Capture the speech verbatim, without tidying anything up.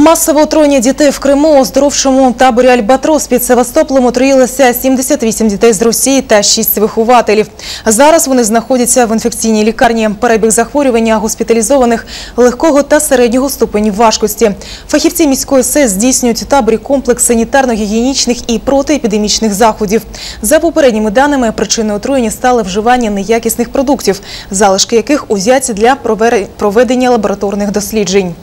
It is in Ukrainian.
Масове отруєння дітей в Криму. У оздоровчому таборі «Альбатрос» під Севастополем отруїлося сімдесят вісім дітей з Росії та шість вихователів. Зараз вони знаходяться в інфекційній лікарні. Перебіг захворювання госпіталізованих легкого та середнього ступенів важкості. Фахівці міської ес е здійснюють у таборі комплекс санітарно-гігієнічних і протиепідемічних заходів. За попередніми даними, причиною отруєння стало вживання неякісних продуктів, залишки яких узяті для проведення лабораторних досліджень.